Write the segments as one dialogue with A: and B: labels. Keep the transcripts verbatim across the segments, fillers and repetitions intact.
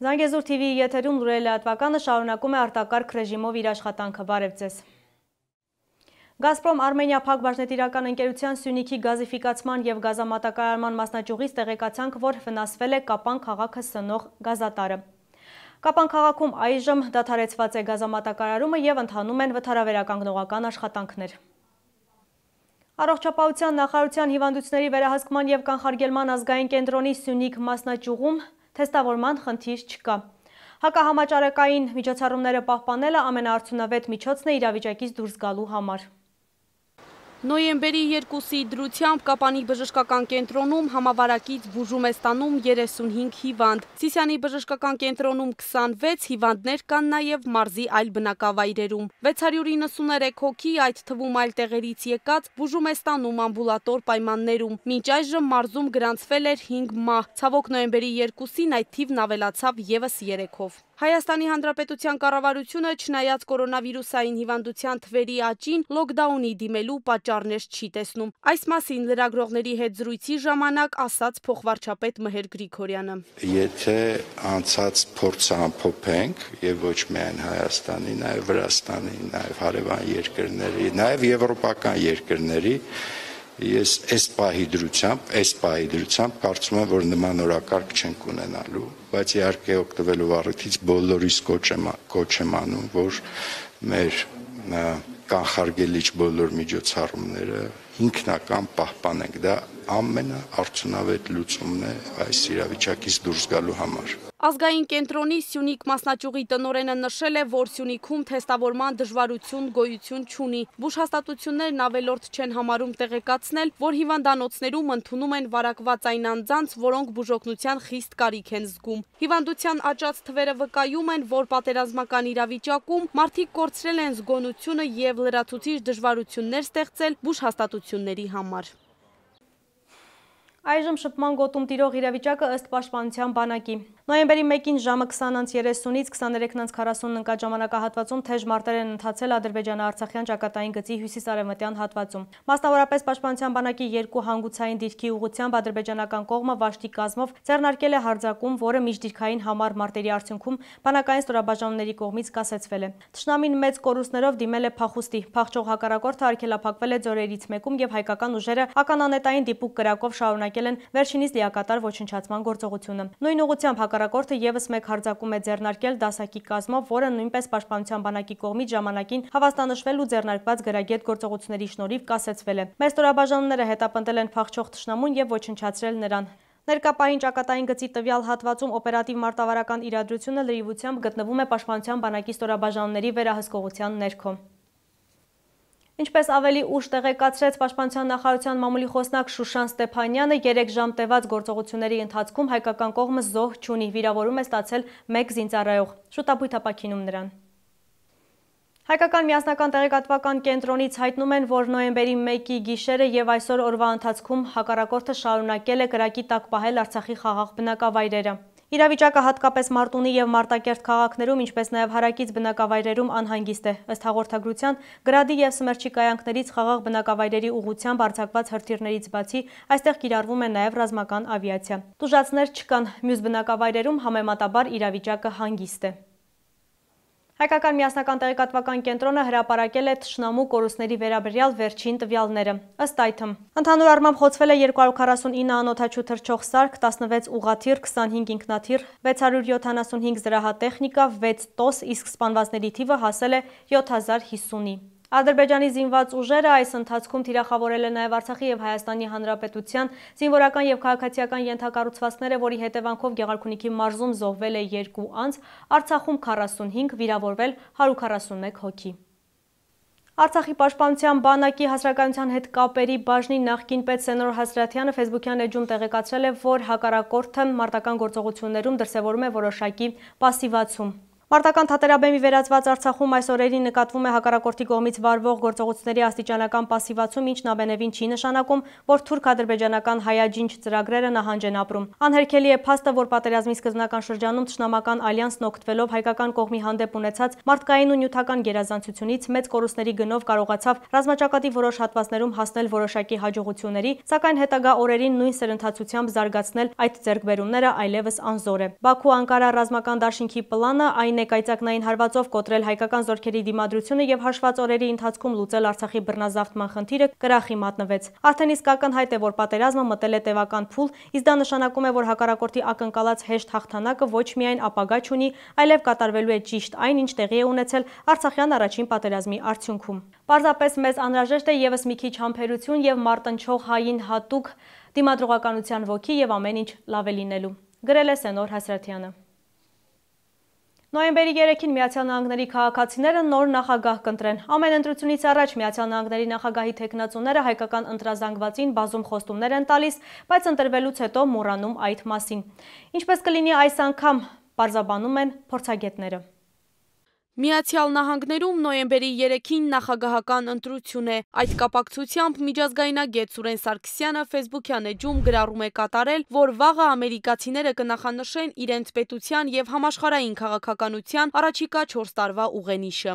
A: Զանգեզուր T V-ի եթերում լուրերի լրատվականը շարունակում է արտակարգ ռեժիմով իր աշխատանքը։ Բարև ձեզ։ Գազպրոմ Արմենիա փակ բաժնետիրական ընկերության Սյունիքի գազիֆիկացման և գազամատակարարման մասնաճյուղից տեղեկացանք, որ վնասվել է Կապան քաղաքը սնող գազատարը։ Կապան քաղաքում այժմ դադարեցված է գազամատակարարումը և ընթանում են վթարավերականգնողական աշխատանքներ։ Առողջապահության նախարարության հիվանդությունների վերահսկման և կանխարգելման ազգային կենտրոնի Սյունիք մասնաճյուղում թեստավորման խնդիր չկա։ Հակահամաճարակային միջոցառումները պահպանելը ամենաարդյունավետ միջոցն է իրավիճակից դուրս գալու համար։ Նոյեմբերի երկուսի դրությամբ Կապանի բժշկական կենտրոնում համավարակից բուժում է ստանում երեսունհինգ հիվանդ։ Սիսիանի բժշկական կենտրոնում քսանվեց հիվանդներ կան նաև մարզի այլ բնակավայրերում։ վեց հարյուր իննսուներեք հոգի, այդ թվում այլ տեղերից եկած, բուժում է ստանում ամբուլատոր պայմաններում։ Մինչ այժմ մարզում գրանցվել էր հինգ մահ։ Ցավոք նոյեմբերի երկուսին այդ թիվն ավելացավ ևս երեքով։ Հայաստանի Հանրապետության կառավարությունը, չնայած կորոնավիրուսային հիվանդության թվերի աճին, լոկդաունի դիմելու պատճառներ չի տեսնում։ Այս մասին լրագրողների հետ զրույցի ժամանակ ասաց փոխվարչապետ Մհեր Գրիգորյանը։
B: Եթե անցած փորձը ամփոփենք եւ ոչ միայն Հայաստանի, նաեւ Վրաստանի, նաեւ հարևան երկրների, նաեւ եվրոպական երկրների, ես այս պահի դրությամբ, այս պահի դրությամբ կարծում եմ, որ նման օրակարգ չենք ունենալու, բայց իհարկե օգտվելով առիթից բոլորիս կոչ եմ անում, որ մեր կանխարգելիչ բոլոր միջոցառումները ինքնական պահպանենք, դա ամենաարդյունավետ լուծումն է այս իրավիճակից դուրս գալու համար։
A: Ազգային կենտրոնի Սյունիք մասնաճյուղի տնօրենը նշել է, որ Սյունիքում թեստավորման դժվարություն գոյություն չունի։ Բուժհաստատություններն ավելորդ չեն համարում տեղեկացնել, որ հիվանդանոցներում ընդունում են վարակված այն անձանց, որոնք բուժօգնության խիստ կարիք են զգում։ Հիվանդության աճած թվերը վկայում են, որ պատերազմական իրավիճակում մարդիկ կորցրել են զգոնությունը և լրացուցիչ դժվարություններ ստեղծել բուժհաստատությունների համար։ Այժմ շփման գոտում տիրող իրավիճակը ըստ Պաշտպանության բանակի։ Նոյեմբերի մեկին ժամը քսան երեսունից քսաներեք քառասուն ընկած ժամանակահատվածում թեժ մարտեր են ընթացել ադրբեջանա-արցախյան ճակատային գծի հյուսիս-արևմտյան հատվածում։ Մասնավորապես Պաշտպանության բանակի երկու հանգուցային դիրքի ուղղությամբ ադրբեջանական կողմը վաշտի կազմով ձեռնարկել է հարձակում, որը միջդիրքային համառ մարտերի արդյունքում բանակային ստորաբաժանումների կողմից կասեցվել է։ Թշնամին մեծ կորուստներով դիմել է փախուստի։ Փախչող հակառակորդը արգելափակվել է ձորերից մեկում և հայկական ուժերը ականանետային դիպուկ կրակով շարունակել են վերջինիս լիակատար ոչնչացման գործողությունը։ Նույն ուղղությամբ հակառակորդը ևս մեկ հարձակում է ձեռնարկել դասակի կազմով, որը նույնպես Պաշտպանության բանակի կողմից ժամանակին հավաստանշվել ու ձեռնարկված գրագետ գործողությունների շնորհիվ կասեցվել է։ Մեր ստորաբաժանումները հետապնդել են փախչող թշնամուն և ոչնչացրել նրան։ Ներկա պահին ճակատային գծի տվյալ հատվածում օպերատիվ մարտավարական իրադրությունը լրիվությամբ գտնվում է Պաշտպանության բանակի ստորաբաժանումների վերահսկողության ներքո։ Ինչպես ավելի ուշ տեղեկացրեց Պաշտպանության նախարարության մամուլի խոսնակ Շուշան Ստեփանյանը, երեք ժամ տևած գործողությունների ընթացքում հայկական կողմը զոհ չունի, վիրավորում է ստացել մեկ զինծառայող։ Շուտապույտ ապաքինում նրան։ Հայկական միասնական տեղեկատվական կենտրոնից հայտնում են, որ նոյեմբերի մեկի գիշերը և այսօր օրվա ընթացքում հակառակորդը շարունակել է կրակի տակ պահել Արցախի խաղաղ բնակավայրերը։ Իրավիճակը հատկապես Մարտունի և Մարտակերտ քաղաքներում, ինչպես նաև հարակից բնակավայրերում անհանգիստ է։ Ըստ հաղորդագրության, Գրադի և Սմերչի կայանքներից խաղաղ բնակավայրերի ուղղությամբ արձակված հրթիռներից բացի, այստեղ կիրառվում է նաև ռազմական ավիացիա։ Տուժածներ չկան, մյուս բնակավայրերում համեմատաբար իրավիճակը հանգիստ է։ Հայկական միասնական տեղեկատվական կենտրոնը հրապարակել է թշնամու կորուստների վերաբերյալ վերջին տվյալները։ Ըստ այդմ, ընդհանուր առմամբ խոցվել է երկու հարյուր քառասունինը անօդաչու թռչող սարք, տասնվեց ուղղաթիռ, քսանհինգ ինքնաթիռ, վեց հարյուր յոթանասունհինգ զրահատեխնիկա, վեց տոս, իսկ սպանվածների թիվը հասել է յոթ հազար հիսունի։ Ադրբեջանի զինված ուժերը այս ընթացքում թիրախավորել է նաև Արցախի և Հայաստանի Հանրապետության զինվորական և քաղաքացիական ենթակառուցվածքները, որի հետևանքով Գեղարքունիքի մարզում զոհվել է երկու անձ, Արցախում քառասունհինգ, վիրավորվել հարյուր քառասունմեկ հոգի։ Արցախի պաշտպանության բանակի հասարակայնության հետ կապերի բաժնի նախկին պետ Սենոր Հասրաթյանը ֆեյսբուքյան էջում տեղեկացրել է, որ հակառակորդը մարտական գործողություններում դրսևորում է որոշակի պասիվացում։ Մարտական թատերաբեմի վերածված Արցախում այս օրերին նկատվում է հակառակորդի կողմից վարվող գործողությունների աստիճանական պասիվացում, ինչն ամենևին չի նշանակում, որ թուրք-ադրբեջանական հայաջինջ ծրագրերը նահանջ են ապրում։ Անհերքելի է փաստը, որ պատերազմի սկզբնական շրջանում թշնամական ալյանսն օգտվելով հայկական կողմի հանդեպ ունեցած մարդկային ու նյութական գերազանցությունից մեծ կորուստների գնով կարողացավ ռազմաճակատի որոշ հատվածներում հասնել որոշակի հաջողությունների, սակայն հետագա օրերին նույն սրընթացությամբ զարգացնել այդ ձեռքբերումները այլևս անզոր է։ Բաքու-Անկարա ռազմական դաշինքի պլանը այն է կայծակնային հարվածով կոտրել հայկական զորքերի դիմադրությունը եւ հաշված օրերի ընթացքում լուծել Արցախի բռնազավթման խնդիրը կրախի մատնվեց։ Արդեն իսկ ակնհայտ է, որ պատերազմը մտել է տևական փուլ, իսկ դա նշանակում է, որ հակառակորդի ակնկալած հեշտ հաղթանակը ոչ միայն ապագա չունի, այլև կատարվելու է ճիշտ այն, ինչ տեղի է ունեցել Արցախյան առաջին պատերազմի արդյունքում։ Պարզապես մեզ անհրաժեշտ է եւս մի քիչ համբերություն եւ մարտնչող հային հատուկ դիմադրողականության ոգի եւ ամեն ինչ լավ է լինելու, գրել է Սենոր Հասրաթյանը։ Նոյեմբերի երեքին Միացյալ Նահանգների քաղաքացիները նոր նախագահ կընտրեն։ Ամեն ընտրությունից առաջ Միացյալ Նահանգների նախագահի թեկնածուները հայկական ընտրազանգվածին բազում խոստումներ են տալիս, բայց ընտրվելուց հետո մոռանում այդ մասին։ Ինչպես կլինի այս անգամ, պարզաբանում են փորձագետները։
C: Միացյալ Նահանգներում նոյեմբերի երեքին նախագահական ընտրություն է։ Այդ կապակցությամբ միջազգայնագետ Սուրեն Սարգսյանը ֆեյսբուքյան էջում գրառում է կատարել, որ վաղը ամերիկացիները կնախանշեն իրենց պետության եւ համաշխարհային քաղաքականության առաջիկա չորս տարվա ուղենիշը։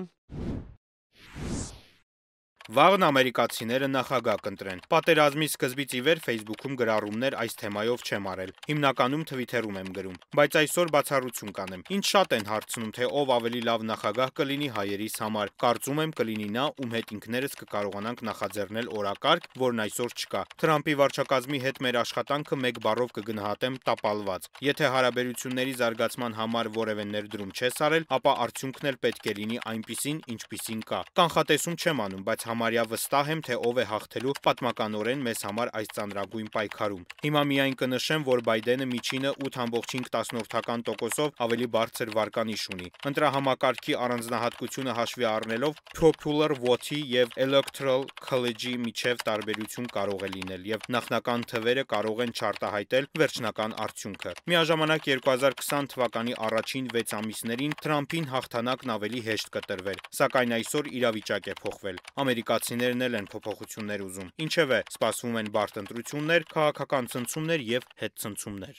D: Վաղն ամերիկացիները նախագահ կընտրեն։ Պատերազմի սկզբից ի վեր Facebook-ում գրառումներ այս թեմայով չեմ արել։ Հիմնականում Twitter-ում եմ գրում, բայց այսօր բացառություն կանեմ։ Ինձ շատ են հարցնում, թե ով ավելի լավ նախագահ կլինի հայերիս համար։ Կարծում եմ կլինի նա, ում հետ ինքներս կկարողանանք նախաձեռնել օրակարգ, որն այսօր չկա։ Թրամփի վարչակազմի հետ մեր աշխատանքը մեկ բառով կգնահատեմ տապալված։ Եթե հարաբերությունների զարգացման համար որևէ ներդրում չես արել, ապա արդյունքն էլ պետք է լինի այնպիսին, ինչպիսին կա։ Կանխատեսում չեմ անում, բայց համարյա վստահ եմ, թե ով է հաղթելու պատմականորեն մեզ համար այս ծանրագույն պայքարում։ Հիմա միայն կնշեմ, որ Բայդենը միջինը ութ դաշմամբ հինգ տոկոսով ավելի բարձր վարկանիշ ունի։ Ընտրահամակարգի առանձնահատկությունը հաշվի առնելով popular vote-ի եւ electoral college-ի միջև տարբերություն կարող է լինել եւ նախնական թվերը կարող են չարտահայտել վերջնական արդյունքը։ Միաժամանակ երկու հազար քսան թվականի առաջին վեց ամիսներին Թրամփին հաղթանակն ավելի հեշտ կտրվեր, սակայն այսօր իրավիճակ է փոխվել։ Ամերիկացիներն էլ են փոփոխություններ ուզում։ Ինչևէ, սպասվում են բարդ ընտրություններ, քաղաքական ցնցումներ եւ հետցնցումներ։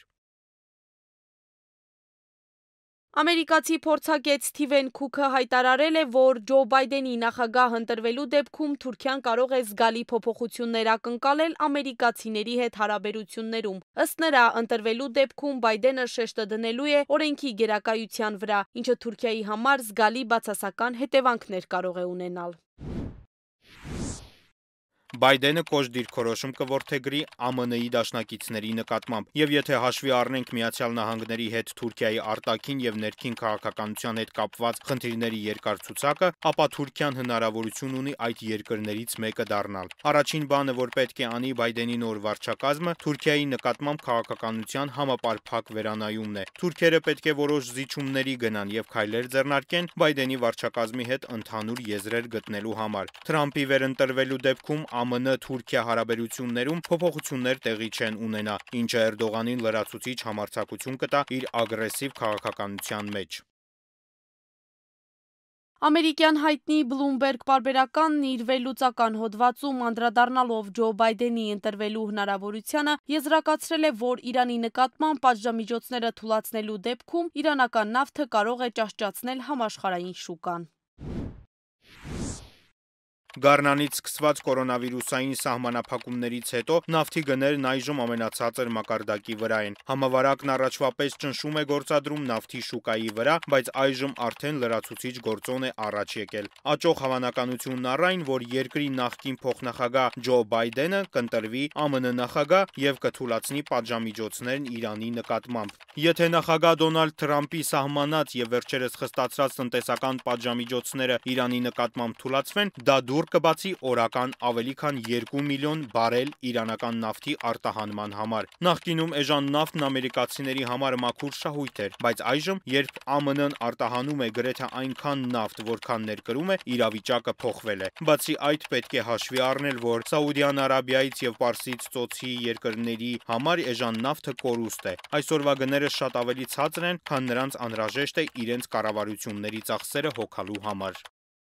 C: Ամերիկացի փորձագետ Սթիվեն Քուքը հայտարարել է, որ Ջո Բայդենի նախագահ ընտրվելու դեպքում Թուրքիան կարող է զգալի փոփոխություններ ակնկալել ամերիկացիների հետ հարաբերություններում։ Ըստ նրա, ընտրվելու դեպքում Բայդենը շեշտը դնելու է օրենքի գերակայության վրա, ինչը Թուրքիայի համար զգալի բացասական հետևանքներ կարող է ունենալ։
D: Բայդենը կոշտ դիրքորոշում կորդեգրի Ա Մ Ն-ի դաշնակիցների նկատմամբ, եւ եթե հաշվի առնենք Միացյալ Նահանգների հետ Թուրքիայի արտաքին եւ ներքին քաղաքականության հետ կապված խնդիրների երկար ցուցակը, ապա Թուրքիան հնարավորություն ունի այդ երկրներից մեկը դառնալ։ Առաջին բանը, որ պետք է անի Բայդենի նոր վարչակազմը, Թուրքիայի նկատմամբ քաղաքականության համապարփակ վերանայումն է։ Թուրքերը պետք է որոշ զիջումների գնան եւ քայլեր ձեռնարկեն Բայդենի վարչակազմի հետ ընդհանուր եզրեր գտնելու համար։ Թրամփի վերընտրվելու դեպքում Ա Մ Ն Թուրքիա հարաբերություններում փոփոխություններ տեղի չեն ունենա, ինչը Էրդողանին լրացուցիչ համարձակություն կտա իր ագրեսիվ քաղաքականության մեջ։
C: Ամերիկյան հայտնի Bloomberg պարբերականն իր վերլուծական հոդվածում անդրադառնալով Ջո Բայդենի ընտրվելու հնարավորությանը եզրակացրել է, որ Իրանի նկատմամբ պատժամիջոցները թուլացնելու դեպքում իրանական նավթը կարող է ճահճացնել համաշխարհային շուկան։
D: Գառնանից սկսված կորոնավիրուսային սահմանափակումներից հետո նավթի գներն այժմ ամենացածր մակարդակի վրա են։ Համավարակն առաջվա պես ճնշում է գործադրում նավթի շուկայի վրա, բայց այժմ արդեն լրացուցիչ գործոն է առաջ եկել։ Աճող հավանականությունն առ այն, որ երկրի նախկին փոխնախագահ Ջո Բայդենը կընտրվի Ա Մ Ն նախագահ եւ կթուլացնի պատժամիջոցներն Իրանի նկատմամբ։ Եթե նախագահ Դոնալդ Թրամփի սահմանած եւ վերջերս խստացրած տնտեսական պատժամիջոցները Իրանի նկատմամբ թուլացվեն, դա դուր որ կբացի օրական ավելի քան երկու միլիոն բարել իրանական նավթի արտահանման համար։ Նախկինում էժան նավթն ամերիկացիների համար մաքուր շահույթ էր, բայց այժմ, երբ ԱՄՆ-ն արտահանում է գրեթե այնքան նավթ, որքան ներկրում է, իրավիճակը փոխվել է։ Բացի այդ, պետք է հաշվի առնել, որ Սաուդյան Արաբիայից եւ Պարսից ծոցի երկրների համար էժան նավթը կորուստ է։ Այսօրվա գները շատ ավելի ցածր են, քան նրանց անհրաժեշտ է իրենց կառավարությունների ծախսերը հոգալու համար։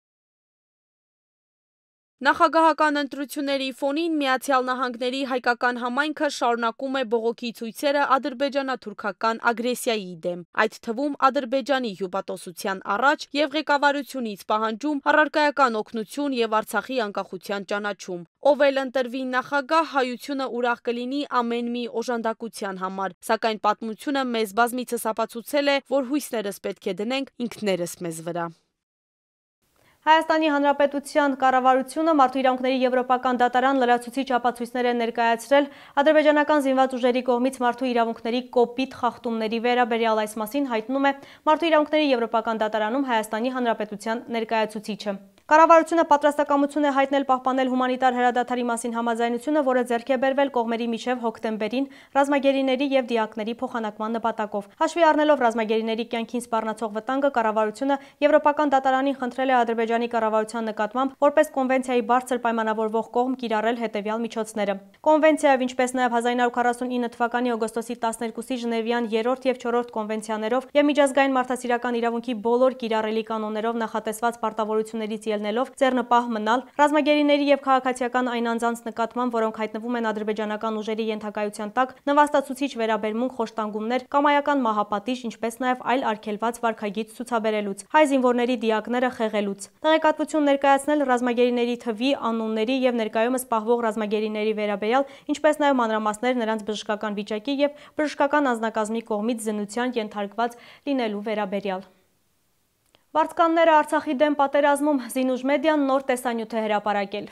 C: Նախագահական ընտրությունների ֆոնին Միացյալ Նահանգների հայկական համայնքը շարունակում է բողոքի ցույցերը ադրբեջանա-թուրքական ագրեսիայի դեմ, այդ թվում Ադրբեջանի հյուպատոսության առաջ եւ ղեկավարությունից պահանջում առարկայական օգնություն եւ Արցախի անկախության ճանաչում։ Ով էլ ընտրվի նախագահ, հայությունը ուրախ կլինի ամեն մի օժանդակության համար, սակայն պատմությունը մեզ բազմիցս ապացուցել է, որ հույսներս պետք է դնենք ինքներս մեզ վրա։
A: Հայաստանի Հանրապետության կառավարությունը մարդու իրավունքների եվրոպական դատարան լրացուցիչ ապացույցներ է ներկայացրել ադրբեջանական զինված ուժերի կողմից մարդու իրավունքների կոպիտ խախտումների վերաբերյալ, այս մասին հայտնում է մարդու իրավունքների եվրոպական դատարանում Հայաստանի Հանրապետության ներկայացուցիչը։ Կառավարությունը պատրաստակամություն է հայտնել պահպանել հումանիտար հրադադարի մասին համաձայնությունը, որը ձեռք է բերվել կողմերի միջև հոկտեմբերին ռազմագերիների եւ դիակների փոխանակման նպատակով։ Հաշվի առնելով ռազմագերիների կյանքին սպառնացող վտանգը, կառավարությունը Եվրոպական դատարանին խնդրել է Ադրբեջանի կառավարության նկատմամբ որպես կոնվենցիայի բարձր պայմանավորվող կողմ կիրառել հետևյալ միջոցները։ Կոնվենցիայով, ինչպես նաև հազար ինը հարյուր քառասունինը թվականի օգոստոսի տասներկուսի Ժնևյան երրորդ եւ չորրորդ կոնվենցիաներով եւ միջազգային մարդասիրական իրավունքի բոլոր կիրառելի կանոններով նախատեսված պարտավորություններից ելնելով ձեռնպահ մնալ ռազմագերիների եւ քաղաքացիական այն անձանց նկատմամբ, որոնք հայտնվում են ադրբեջանական ուժերի ենթակայության տակ, նվաստացուցիչ վերաբերմունք, խոշտանգումներ, կամայական մահապատիժ, ինչպես նաև այլ արգելված վարքագիծ ցուցաբերելուց, հայ զինվորների դիակները խեղելուց։ Տեղեկատվություն ներկայացնել ռազմագերիների թվի, անունների եւ ներկայումս պահվող ռազմագերիների վերաբերյալ, ինչպես նաև մանրամասներ նրանց բժշկական վիճակի եւ բժշկական անձնակազմի կողմից զննության ենթարկված լինելու վերաբերյալ։ Վարձկանները Արցախի դեմ պատերազմում, Զինուժ մեդիան նոր տեսանյութ է հրապարակել։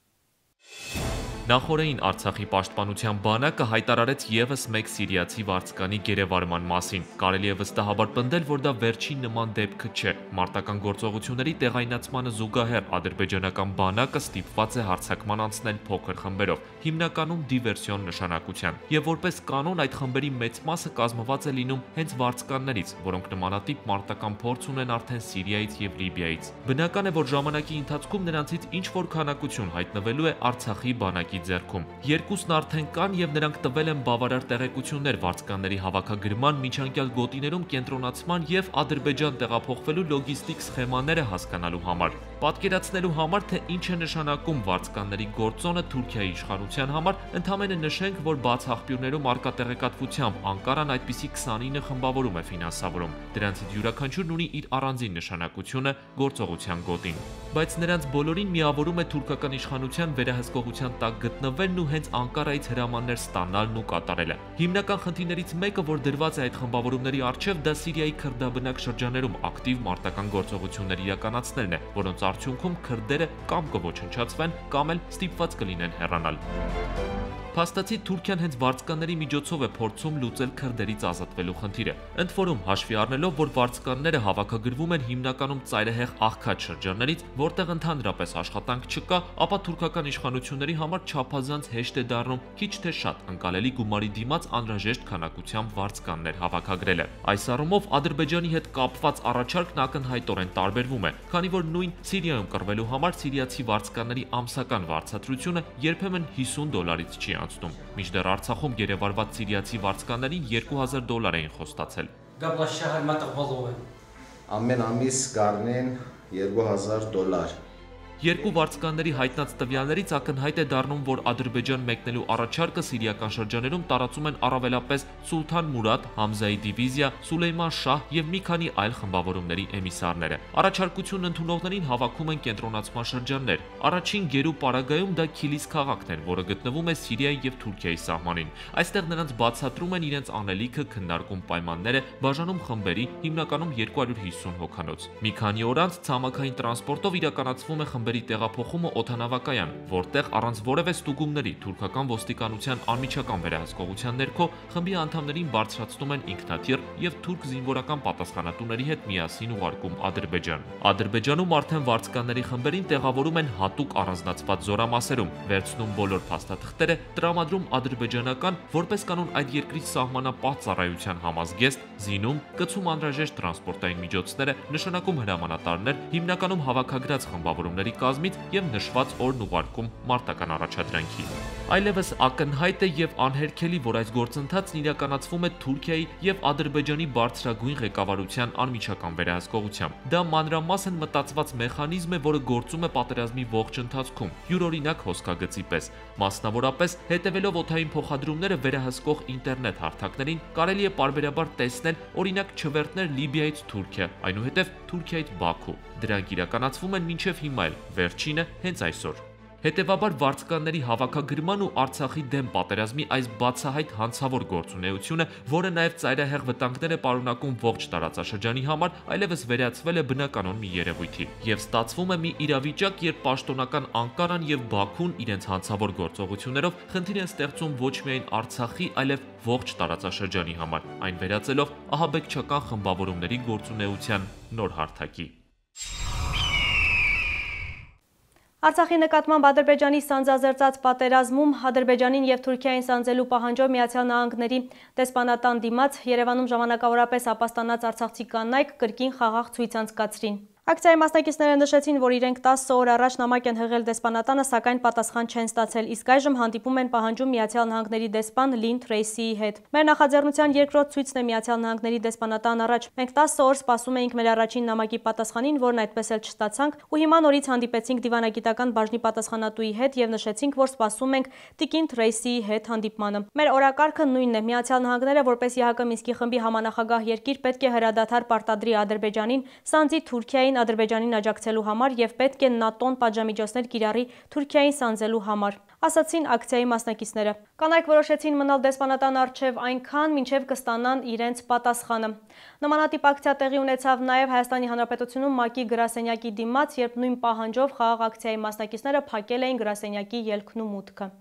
E: Նախորդին Արցախի պաշտպանության բանակը հայտարարեց եւս մեկ սիրիացի վարձկանի գերեվարման մասին։ Կարելի է վստահաբար պնդել, որ դա վերջին նման դեպքը չէ։ Մարտական գործողությունների տեղայնացմանը զուգահեռ ադրբեջանական բանակը ստիպված է հարձակման անցնել փոքր խմբերով, հիմնականում դիվերսիոն նշանակության։ Եվ որպես կանոն այդ խմբերի մեծ մասը կազմված է լինում հենց վարձկաններից, որոնք նմանատիպ մարտական փորձ ունեն արդեն Սիրիայից եւ Լիբիայից։ Բնական է, որ ժամանակի ընթացքում նրանցից ինչ որ քանակություն հայտնվելու է Արցախի բանակի ձեռքում։ Երկուսն արդեն կան եւ նրանք տվել են բավարար տեղեկություններ վարձկանների հավաքագրման, միջանկյալ գոտիներում կենտրոնացման եւ Ադրբեջան տեղափոխվելու լոգիստիկ սխեմաները հասկանալու համար։ Պատկերացնելու համար, թե ինչ է նշանակում վարձկանների գործոնը Թուրքիայի իշխանության համար, ընդհանրապես նշենք, որ բաց աղբյուրներում արկա տեղեկատվությամբ Անկարան այդպիսի քսանինը խմբավորում է ֆինանսավորում։ Դրանցից յուրաքանչյուրն ունի իր առանձին նշանակությունը գործողության գոտին։ Բայց նրանց բոլորին միավորում է թուրքական իշխանության վերահսկողության տակ գտնվելն ու հենց Անկարայից հրամաններ ստանալն ու կատարելը։ Հիմնական խնդիրներից մեկը, որ դրված է այդ խմբավորումների առջև, դա Սիրիայի քրդաբնակ շրջաներում ակտիվ մարտական գործողություններ իրականացնելն է, որոնց արդյունքում քրդերը կամ կոչնչացվեն, կամ էլ ստիպված կլինեն հեռանալ։ Փաստացի Թուրքիան հենց վարձկանների միջոցով է փորձում լուծել քրդերից ազատվելու խնդիրը։ Ընդ որում, հաշվի առնելով, որ վարձկանները հավաքագրվում են հիմնականում ծայրահեղ աղքատ շրջաններից, որտեղ ընդհանրապես աշխատանք չկա, ապա թուրքական իշխանությունների համար չափազանց հեշտ է դառնում քիչ թե շատ ընկալելի գումարի դիմաց անհրաժեշտ քանակությամբ վարձկաններ հավաքագրելը։ Այս առումով Ադրբեջանի հետ կապված առաջարկն ակնհայտորեն տարբերվում է, քանի որ նույն Սիրիայում կռվելու համար սիրիացի վարձկանների ամսական վարձատրությունը երբեմն հիսուն դոլարից չի անցնում, մինչդեռ Արցախում գերեվարված սիրիացի վարձկաններին երկու հազար դոլար էին խոստացել։
F: Ամեն ամիս գարնեն երկու հազար դոլար։
E: Երկու վարձկանների հայտնած տվյալներից ակնհայտ է դառնում, որ Ադրբեջան մեկնելու առաջարկը սիրիական շրջաներում տարածում են առավելապես Սուլթան Մուրադ, Համզայի դիվիզիա, Սուլեյման Շահ եւ մի քանի այլ խմբավորումների էմիսարները։ Առաջարկությունն ընդունողներին հավաքում են կենտրոնացման շրջաններ։ Առաջին գերու պարագայում դա Քիլիս քաղաքն էր, որը գտնվում է Սիրիայի եւ Թուրքիայի սահմանին։ Այստեղ նրանց բացատրում են իրենց անելիքը, քննարկում պայմանները, բաժանում խմբերի, հիմնականում երկու հարյուր հիսուն հոգանոց։ Մի քանի օր անց ցամաքային տրանսպորտով իրականացվում է խմբերի տեղափոխումը օդանավակայան, որտեղ առանց որևէ ստուգումների թուրքական ոստիկանության անմիջական վերահսկողության ներքո խմբի անդամներին բարձրացնում են ինքնաթիռ եւ թուրք զինվորական պատասխանատուների հետ միասին ուղարկում Ադրբեջան։ Ադրբեջանում արդեն վարձկանների խմբերին տեղավորում են հատուկ առանձնացված զորամասերում, վերցնում բոլոր փաստաթղթերը, տրամադրում ադրբեջանական, որպես կանոն այդ երկրի սահմանապահ ծառայության համազգեստ, զինում, կցում անհրաժեշտ տրանսպորտային միջոցները, նշանակում հրամանատարներ, հիմնականում հավաքագրած խմբավորումների կազմից եւ նշված օրն ուղարկում մարտական առաջադրանքի։ Այլևս ակնհայտ է եւ անհերքելի, որ այս գործընթացն իրականացվում է Թուրքիայի եւ Ադրբեջանի բարձրագույն ղեկավարության անմիջական վերահսկողությամբ։ Դա մանրամասն մտածված մեխանիզմ է, որը գործում է պատերազմի ողջ ընթացքում, յուրօրինակ հոսքագծի պես։ Մասնավորապես, հետևելով օդային փոխադրումները վերահսկող ինտերնետ հարթակներին, կարելի է պարբերաբար տեսնել, օրինակ, չվերթներ Լիբիայից Թուրքիա, այնուհետև Թուրքիայից Բաքու։ Դրանք իրականացվում են մինչև հիմա էլ, վերջինը հենց այսօր։ Հետևաբար վարձկանների հավաքագրման ու Արցախի դեմ պատերազմի այս բացահայտ հանցավոր գործունեությունը, որը նաև ծայրահեղ վտանգներ է պարունակում ողջ տարածաշրջանի համար, այլևս վերածվել է բնականon մի երևույթի։ Եվ ստացվում է մի իրավիճակ, երբ պաշտոնական Անկարան եւ Բաքուն իրենց հանցավոր գործողություններով խնդիր են ստեղծում ոչ միայն Արցախի, այլև ողջ տարածաշրջանի համար, այն վերածելով ահաբեկչական խմբավորումների գործունեության նոր հարթակի։
A: Արցախի նկատմամբ Ադրբեջանի սանձազերծած պատերազմում Ադրբեջանին եւ Թուրքիային սանձելու պահանջով Միացյալ Նահանգների դեսպանատան դիմաց Երևանում ժամանակավորապես ապաստանած արցախցի կանայք կրկին խաղաղ ցույց անցկացրին։ Ակցիայի մասնակիցները նշեցին, որ իրենք տասը օր առաջ նամակ են հղել դեսպանատանը, սակայն պատասխան չեն ստացել, իսկ այժմ հանդիպում են պահանջում Միացյալ Նահանգների դեսպան Լին Թրեյսիի հետ։ Մեր նախաձեռնության երկրորդ ցույցն է Միացյալ Նահանգների դեսպանատան առաջ։ Մենք տասը օր սպասում էինք մեր առաջին նամակի պատասխանին, որն այդպես էլ չստացանք, ու հիմա նորից հանդիպեցինք դիվանագիտական բաժնի պատասխանատուի հետ եւ նշեցինք, որ սպասում ենք տիկին Թրեյսիի հետ հանդիպմանը։ Մեր օրակարգը նույնն է։ Միացյալ Նահանգները, որպես ԵՀԿ Մինսկի խմբի համանախագահ երկիր, պետք է հրադադար պարտադրի Ադրբեջանին, սանձի Թուրքիային Ադրբեջանին աջակցելու համար եւ պետք է ՆԱՏՕ-ն պատժամիջոցներ կիրառի Թուրքիային սանձելու համար, ասացին ակցիայի մասնակիցները։ Կանայք որոշեցին մնալ դեսպանատան առջև այնքան, մինչև կստանան իրենց պատասխանը։ Նմանատիպ ակցիա տեղի ունեցավ նաեւ Հայաստանի Հանրապետությունում ՄԱԿ-ի գրասենյակի դիմաց, երբ նույն պահանջով խաղաղ ակցիայի մասնակիցները փակել էին գրասենյակի ելքն ու մուտքը։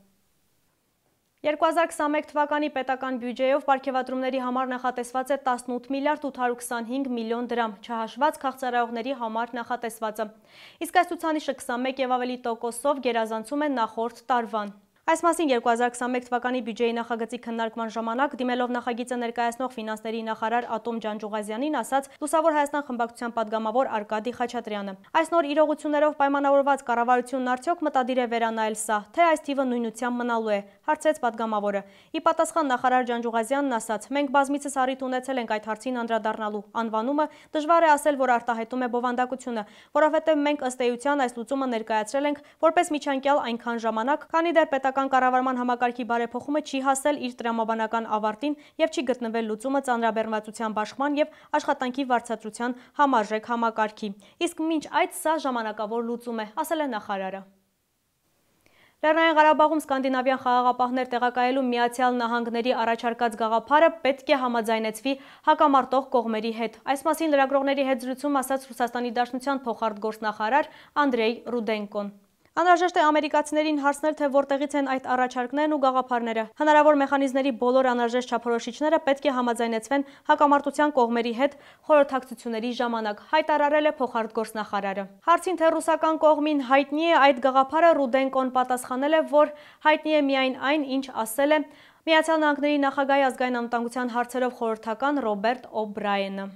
A: երկու հազար քսաներեք թվականի պետական բյուջեով պարգևատրումների համար նախատեսված է տասնութ միլիարդ ութ հարյուր քսանհինգ միլիոն դրամ, չհաշված քաղցրահեղողների համար նախատեսվածը։ Իսկ այս ցուցանիշը քսանմեկ եւ ավելի տոկոսով գերազանցում է նախորդ տարվան։ Այս մասին երկու հազար քսաներեք թվականի բյուջեի նախագծի քննարկման ժամանակ դիմելով նախագիծը ներկայացնող ֆինանսների նախարար Ատոմ Ջանջուղազյանին ասաց Լուսավոր Հայաստան խմբակցության падգամավոր Արկադի Խաչատրյանը։ Այս նոր իրողություններով պայմանավորված կառավարությունն արդյոք մտադիր է վերանայել սա, թե այս թիվը նույնությամբ մնալու է, հարցրեց падգամավորը։ Ի պատասխան նախարար Ջանջուղազյանն ասաց. մենք բազմիցս առիթ ունեցել ենք այդ հարցին անդրադառնալու, անվանումը դժվար է ասել, որ արտահայտում է բովանդակությունը, որովհետև մենք ըստ էության այս լուծումը ներկայացրել ենք որպես միջանկյալ այնքան ժամանակ, քանի դեռ պետական կառավարման համակարգի բարեփոխումը չի հասել իր տրամաբանական ավարտին եւ չի գտնվել լուծումը ծանրաբեռնվածության բաշխման եւ աշխատանքի վարձատրության համարժեք համակարգի։ Իսկ մինչ այդ սա ժամանակավոր լուծում է, ասել է նախարարը։ Լեռնային Ղարաբաղում սկանդինավյան խաղաղապահներ տեղակայելու Միացյալ Նահանգների առաջարկած գաղափարը պետք է համաձայնեցվի հակամարտող կողմերի հետ։ Այս մասին լրագրողների հետ զրույցում ասաց Ռուսաստանի Դաշնության փոխարտգործնախարար Անդրեյ Ռուդենկոն։ Անհրաժեշտ է ամերիկացիներին հարցնել, թե որտեղից են այդ առաջարկներն ու գաղափարները։ Հնարավոր մեխանիզմների բոլոր անհրաժեշտ չափորոշիչները պետք է համաձայնեցվեն հակամարտության կողմերի հետ խորհրդակցությունների ժամանակ, հայտարարել է փոխարտգործնախարարը։ Հարցին, թե ռուսական կողմին հայտնի է այդ գաղափարը, Ռուդենկոն պատասխանել է, որ հայտնի է միայն այն, ինչ ասել է Միացյալ Նահանգների նախագահի ազգային անվտանգության հարցերով խորհրդական Ռոբերտ Օ'Բրայենը։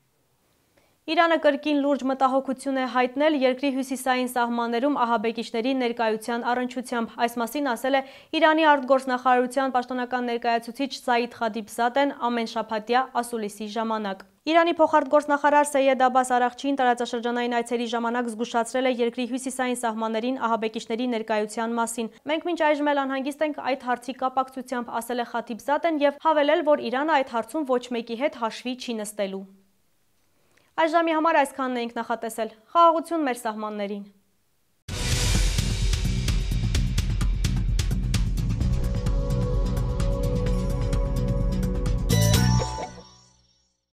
A: Իրանը կրկին լուրջ մտահոգություն է հայտնել երկրի հյուսիսային սահմաններում ահաբեկիչների ներկայության առնչությամբ։ Այս մասին ասել է Իրանի արտգործնախարարության պաշտոնական ներկայացուցիչ Սաիդ Խադիբզադեն ամենշաբաթյա ասուլիսի ժամանակ։ Իրանի փոխարտգործնախարար Սեյեդ Աբբաս Արաղչին տարածաշրջանային այցերի ժամանակ զգուշացրել է երկրի հյուսիսային սահմաններին ահաբեկիչների ներկայության մասին։ Մենք մինչ այժմ էլ անհանգիստ ենք այդ հարցի կապակցությամբ, ասել է Խադիբզադեն եւ հավելել, որ Իրանը այդ հարցում ոչ մեկի հետ հաշվի չի նստելու։ Այս ժամի համար այսքանն էինք նախատեսել։ Խաղաղություն մեր սահմաններին։